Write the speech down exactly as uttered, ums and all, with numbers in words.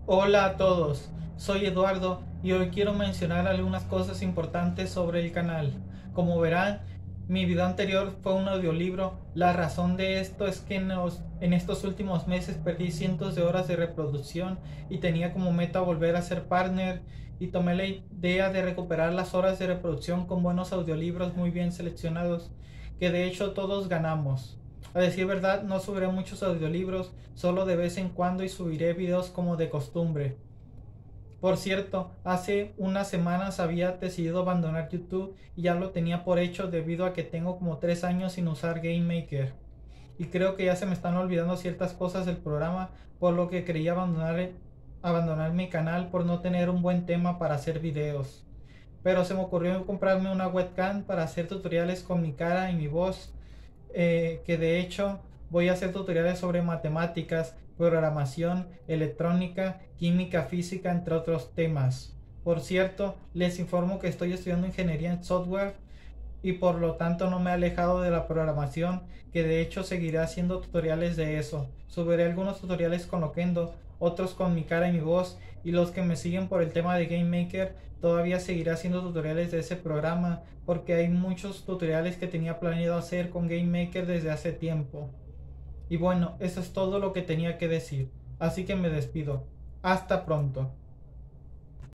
Hola a todos, soy Eduardo y hoy quiero mencionar algunas cosas importantes sobre el canal. Como verán, mi video anterior fue un audiolibro. La razón de esto es que en, los- en estos últimos meses perdí cientos de horas de reproducción y tenía como meta volver a ser partner, y tomé la idea de recuperar las horas de reproducción con buenos audiolibros muy bien seleccionados, que de hecho todos ganamos. A decir verdad, no subiré muchos audiolibros, solo de vez en cuando, y subiré videos como de costumbre. Por cierto, hace unas semanas había decidido abandonar YouTube y ya lo tenía por hecho debido a que tengo como tres años sin usar GameMaker. Y creo que ya se me están olvidando ciertas cosas del programa, por lo que quería abandonar, abandonar mi canal por no tener un buen tema para hacer videos. Pero se me ocurrió comprarme una webcam para hacer tutoriales con mi cara y mi voz, eh, que de hecho voy a hacer tutoriales sobre matemáticas, programación, electrónica, química, física, entre otros temas. Por cierto, les informo que estoy estudiando ingeniería en software y por lo tanto no me he alejado de la programación, que de hecho seguiré haciendo tutoriales de eso. Subiré algunos tutoriales con Loquendo, otros con mi cara y mi voz, y los que me siguen por el tema de GameMaker todavía seguiré haciendo tutoriales de ese programa, porque hay muchos tutoriales que tenía planeado hacer con GameMaker desde hace tiempo. Y bueno, eso es todo lo que tenía que decir, así que me despido. Hasta pronto.